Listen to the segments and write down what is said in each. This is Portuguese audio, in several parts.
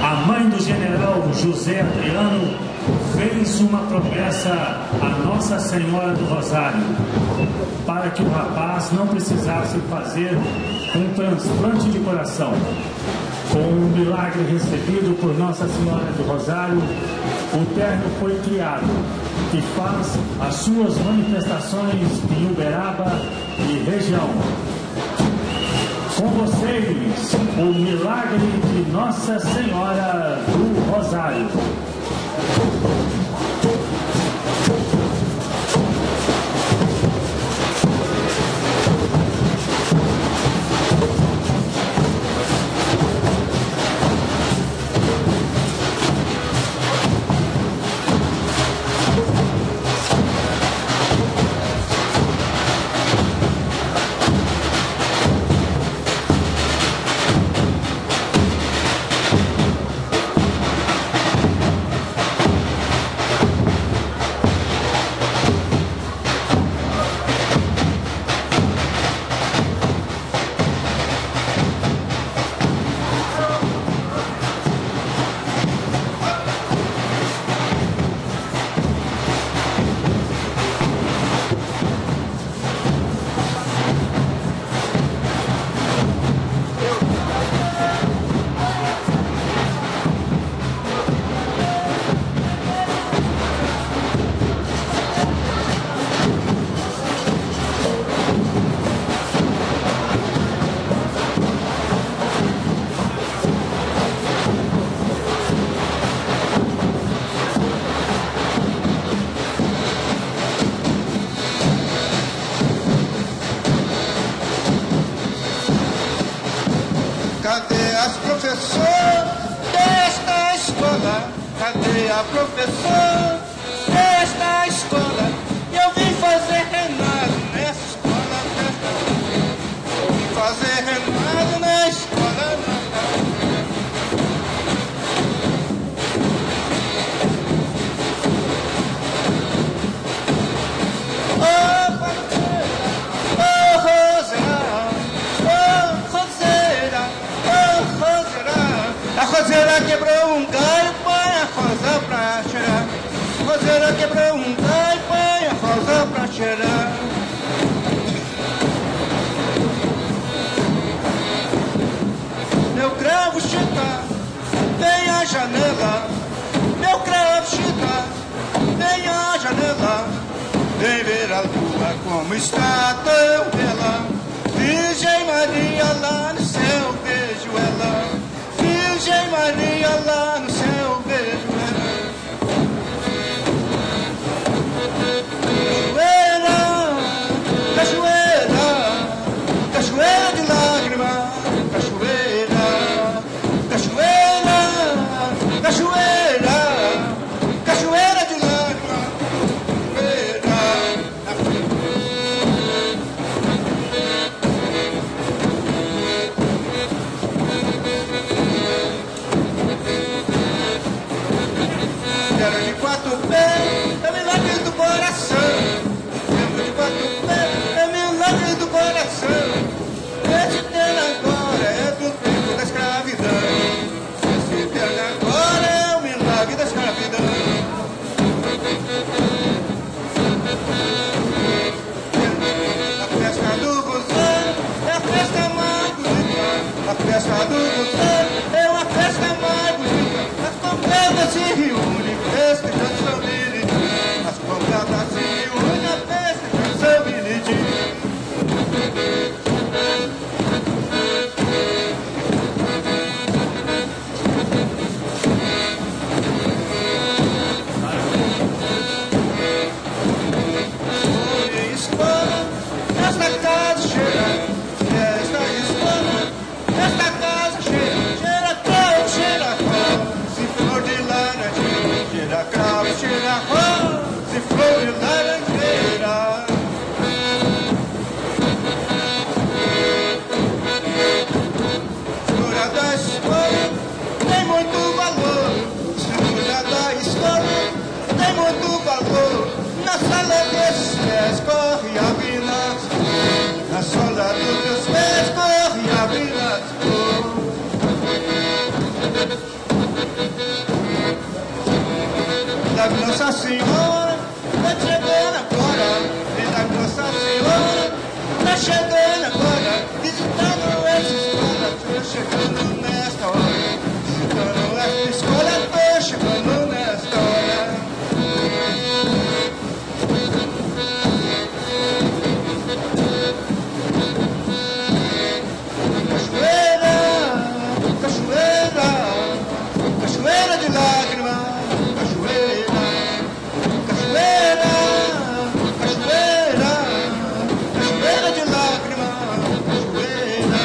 A mãe do general José Adriano fez uma promessa à Nossa Senhora do Rosário para que o rapaz não precisasse fazer um transplante de coração. Com o milagre recebido por Nossa Senhora do Rosário, o terno foi criado e faz as suas manifestações em Uberaba e região. Com vocês, o milagre de Nossa Senhora do Rosário. Cadê as professoras desta escola? Cadê a professora desta escola? Eu vim fazer renado nessa escola. Eu vim fazer renado na escola. A roseira quebrou um galho, põe a rosa pra cheirar. A roseira quebrou um galho, põe a rosa pra cheirar. Meu cravo chita, vem à janela. Meu cravo chita, vem à janela. Vem ver a lua como está tão bela. Virgem Maria lá no céu, vejo ela. Virgem Maria lá no céu, vejo ela. Cachoeira, cachoeira, cachoeira de lágrimas. Cachoeira, cachoeira, cachoeira, cachoeira de lágrimas. Quero de quatro pés, é milagre do coração. Quero de quatro pés, é milagre do coração. Esse terno agora é do tempo da escravidão. Esse terno agora é o milagre da escravidão. A festa do Rosário é a festa mais bonita. A festa do Rosário é uma festa mais bonita. As convidadas se reúnem, festejando São Benedito. As convidadas se reúnem, festejando São Benedito. Em Espanha, esta casa cheira. Esta Espanha, esta casa cheira. Cheira cravo, cheira rosa, e flor de laranjeira. Cheira cravo, cheira rosa, e flor de laranjeira. Segura da escola tem muito valor. Segura da escola tem muito valor. Na sala desses pés corre a vila. Na sola dos teus pés corre a vila. Senhora, tá chegando agora. Milagre de Nossa Senhora, tá chegando agora. Visitando essa escola, tô chegando nesta hora. Visitando essa escola, tô chegando nesta hora. Cachoeira, cachoeira, cachoeira de lágrimas. Cachoeira, cachoeira, cachoeira, cachoeira de lágrimas. Cachoeira.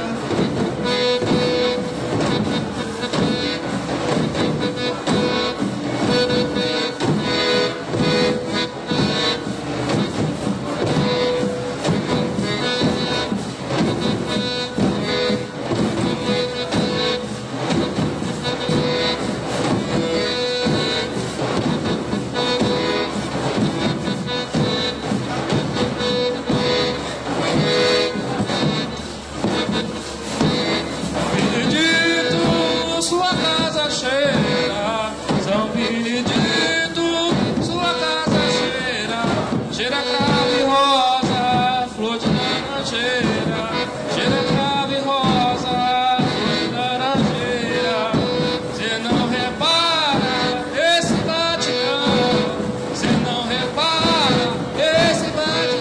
Benedito, sua casa cheira, São Benedito, sua casa cheira, cheira cravo e rosa, flor de laranjeira, cheira cravo e rosa, flor de laranjeira. Cê não repara esse batidão, cê não repara esse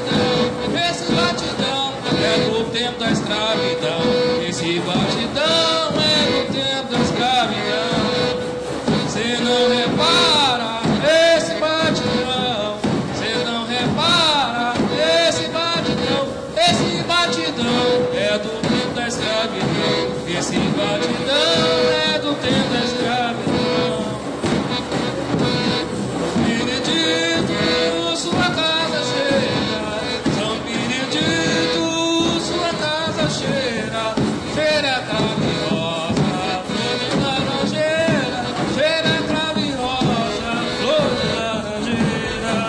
batidão é do tempo da escravidão. Esse batidão é do tempo da escravidão. Cê não repara esse batidão, cê não repara esse batidão. Esse batidão é do tempo da escravidão. Esse batidão é do tempo da escravidão. Benedito, sua casa cheira, São Benedito, sua casa cheira, cheira cravo e rosa, flor de laranjeira, cheira cravo e rosa, flor de laranjeira.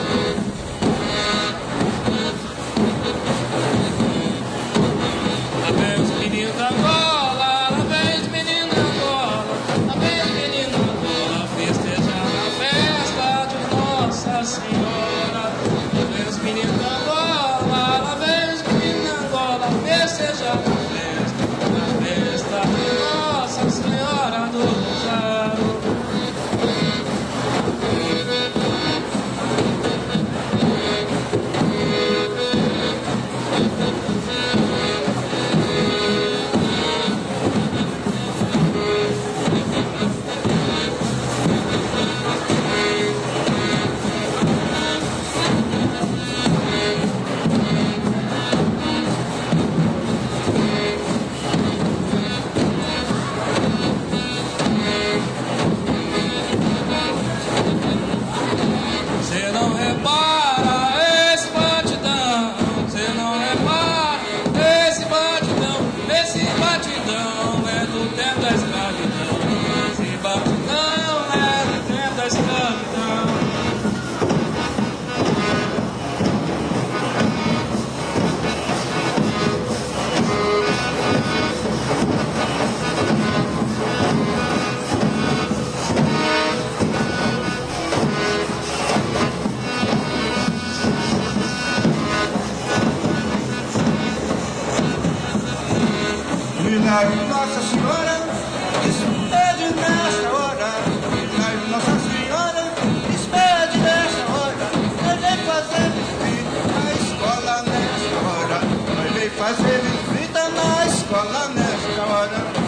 Lá vem os meninos da Angola, lá vem os meninos da Angola, lá vem os meninos da Angola, festejar na festa de Nossa Senhora. Lá vem os meninos da Angola, lá vem os meninos da Angola, festejar na festa de Nossa Senhora do Rosário. Cê não repara esse batidão, cê não repara esse batidão. Esse batidão é do tempo da escravidão. Esse batidão é do tempo da escravidão. Milagre de Nossa Senhora, despede nesta hora. Milagre de Nossa Senhora, despede nesta hora. Nós vem fazer visita na escola nesta hora. Nós vem fazer visita na escola nesta hora.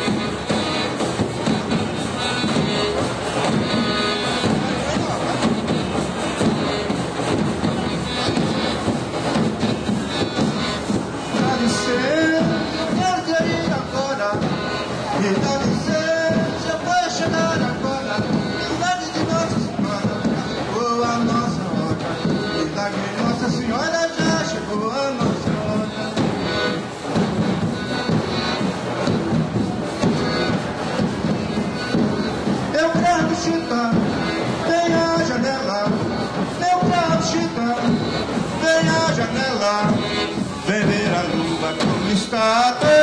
Dá licença, agora. Me dá licença, vou chegar agora. Milagre de Nossa Senhora, já chegou a nossa hora. Milagre de Nossa Senhora, já chegou a nossa hora. Meu cravo chita, vem à janela. Meu cravo chita, vem à janela. Vem ver a lua como está.